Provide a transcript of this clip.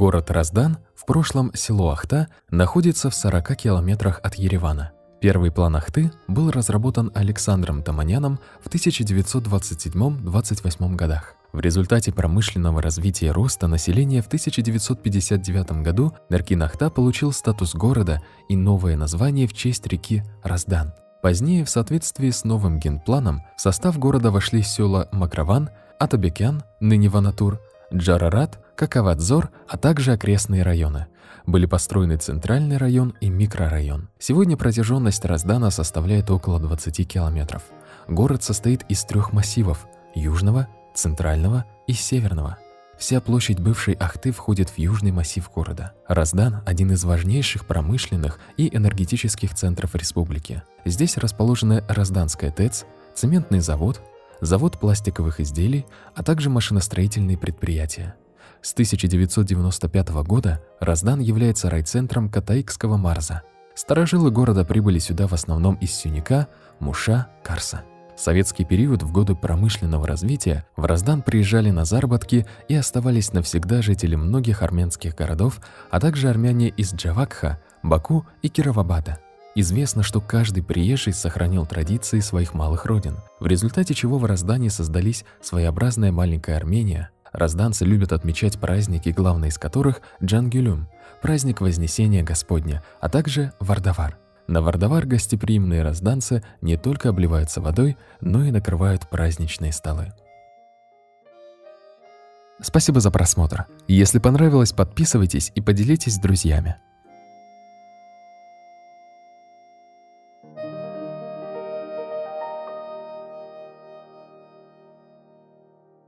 Город Раздан, в прошлом село Ахта, находится в 40 километрах от Еревана. Первый план Ахты был разработан Александром Таманяном в 1927-28 годах. В результате промышленного развития и роста населения в 1959 году Эркин-Ахта получил статус города и новое название в честь реки Раздан. Позднее, в соответствии с новым генпланом, в состав города вошли села Макраван, Атабекян, ныне Ванатур, Джарарат, Какавадзор, а также окрестные районы. Были построены центральный район и микрорайон. Сегодня протяженность Раздана составляет около 20 километров. Город состоит из 3 массивов – южного, центрального и северного. Вся площадь бывшей Ахты входит в южный массив города. Раздан – один из важнейших промышленных и энергетических центров республики. Здесь расположены Разданская ТЭЦ, цементный завод, завод пластиковых изделий, а также машиностроительные предприятия. С 1995 года Раздан является райцентром Катаикского Марза. Старожилы города прибыли сюда в основном из Сюника, Муша, Карса. В советский период, в годы промышленного развития, в Раздан приезжали на заработки и оставались навсегда жители многих армянских городов, а также армяне из Джавакха, Баку и Кировабада. Известно, что каждый приезжий сохранил традиции своих малых родин, в результате чего в Раздане создались своеобразная маленькая Армения. Разданцы любят отмечать праздники, главный из которых – Джангюлюм, праздник Вознесения Господня, а также Вардавар. На Вардавар гостеприимные разданцы не только обливаются водой, но и накрывают праздничные столы. Спасибо за просмотр. Если понравилось, подписывайтесь и поделитесь с друзьями.